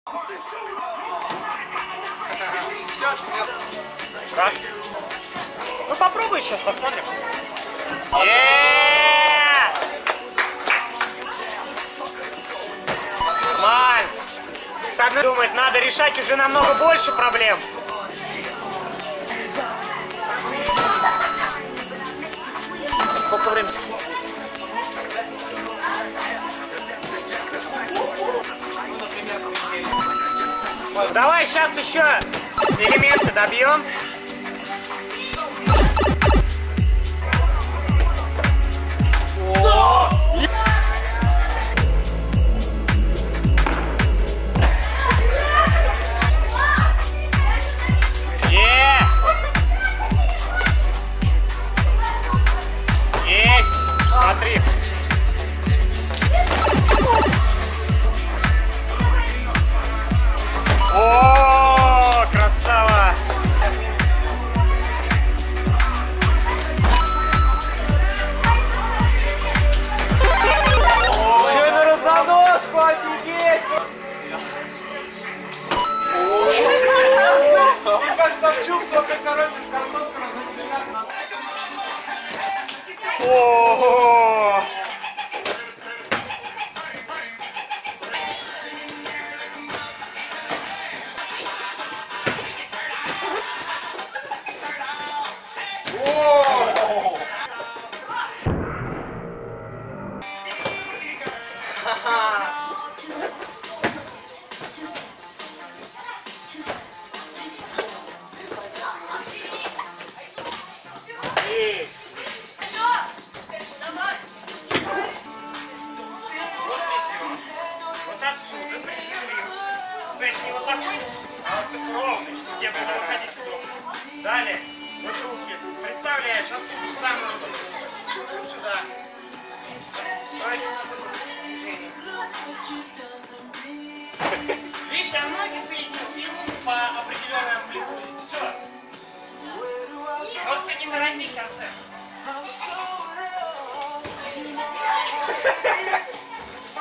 Как? Ну попробуй сейчас, посмотрим. Нормально. Садна думает, надо решать уже намного больше проблем. Сколько времени? Давай сейчас еще элементы добьем. Смотри. О, красава! Еще и на разноножку, офигеть! И как Савчук, только, короче, с картонкой разобрали. Ого! То есть не вот такой, а вот такой ровный, что тебе будет выходить удобно. Далее, вот руки. Представляешь, отсюда туда можно, вот сюда. Видишь, я ноги соединил и руку по определенной амплитуде. Все. Просто не торопись, Арсен.